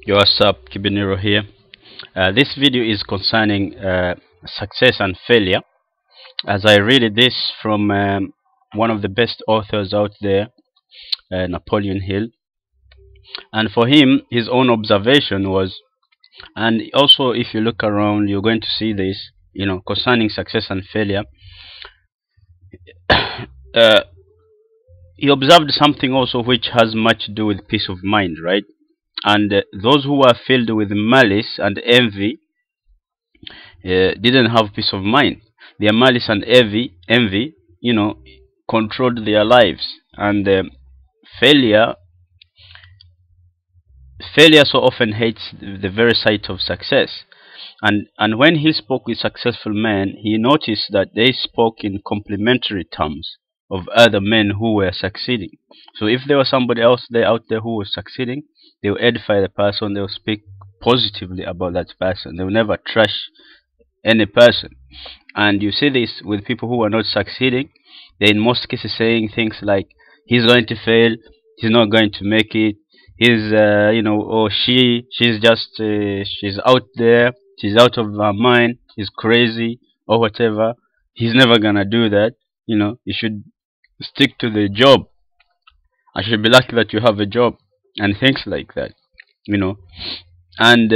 Yo, what's up? Kibiniro here. This video is concerning success and failure. As I read this from one of the best authors out there, Napoleon Hill, and for him, his own observation was, and also if you look around, you're going to see this, concerning success and failure. uh, he observed something also which has much to do with peace of mind, right? And those who are filled with malice and envy didn't have peace of mind. Their malice and envy, controlled their lives. And failure, failure so often hates the very sight of success. And when he spoke with successful men, he noticed that they spoke in complimentary terms of other men who were succeeding. So if there was somebody else there out there who was succeeding, they will edify the person. They will speak positively about that person. They will never trash any person. And you see this with people who are not succeeding. They in most cases saying things like, he's going to fail, he's not going to make it, he's or she's just she's out there, she's out of her mind, he's crazy or whatever, he's never gonna do that. You should stick to the job. I should be lucky that you have a job, and things like that. And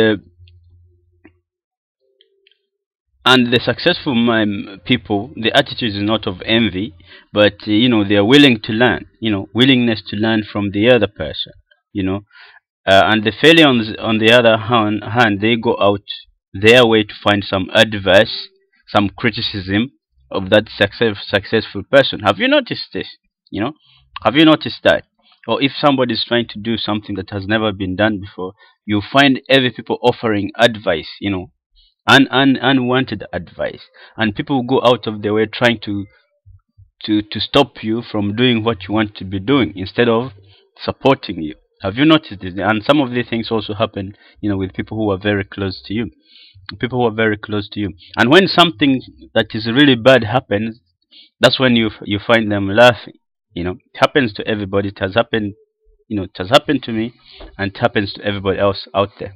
and the successful people, the attitude is not of envy, but they are willing to learn. Willingness to learn from the other person. And the failure on the other hand, they go out their way to find some advice, some criticism of that successful person. Have you noticed this? Have you noticed that? Or if somebody is trying to do something that has never been done before, you find every people offering advice, unwanted advice, and people will go out of their way trying to stop you from doing what you want to be doing instead of supporting you. Have you noticed this? And some of these things also happen, with people who are very close to you. People who are very close to you. And when something that is really bad happens, that's when you find them laughing. It happens to everybody. It has happened. It has happened to me, and it happens to everybody else out there.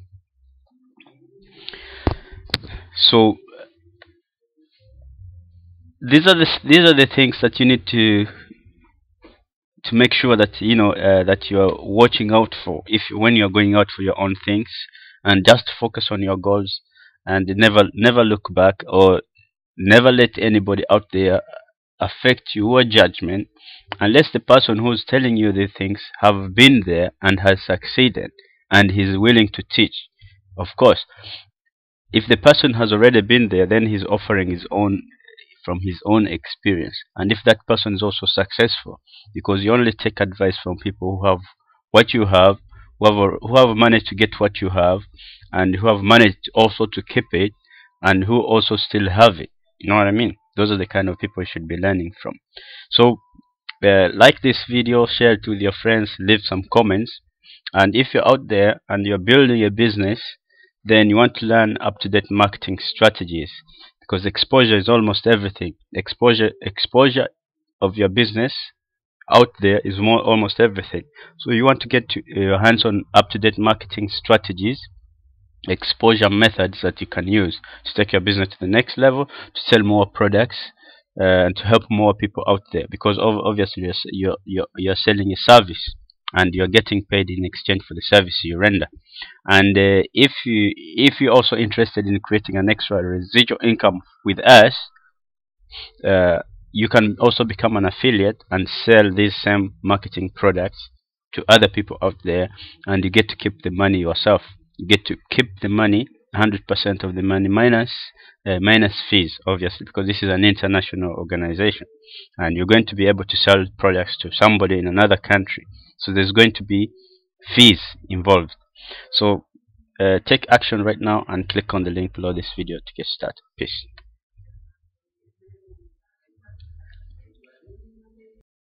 So these are the things that you need to make sure that that you're watching out for when you're going out for your own things, and just focus on your goals, and never look back, or never let anybody out there affect your judgment, unless the person who's telling you the things have been there and has succeeded and he's willing to teach. Of course, if the person has already been there, then he's offering his own from his own experience. And if that person is also successful, because you only take advice from people who have what you have, who have managed to get what you have, and who have managed also to keep it, and who also still have it. You know what I mean? Those are the kind of people you should be learning from. So like this video, share it with your friends, leave some comments. And if you're out there and you're building a business, then you want to learn up-to-date marketing strategies, because exposure is almost everything. Exposure of your business out there is almost everything. So you want to get your hands on up-to-date marketing strategies, exposure methods that you can use to take your business to the next level, to sell more products, and to help more people out there. Because obviously you're selling a service, and you're getting paid in exchange for the service you render. And if you're also interested in creating an extra residual income with us, you can also become an affiliate and sell these same marketing products to other people out there, and you get to keep the money yourself. You get to keep the money, 100% of the money, minus fees, obviously, because this is an international organization, and you're going to be able to sell products to somebody in another country. So there's going to be fees involved. So take action right now and click on the link below this video to get started. Peace.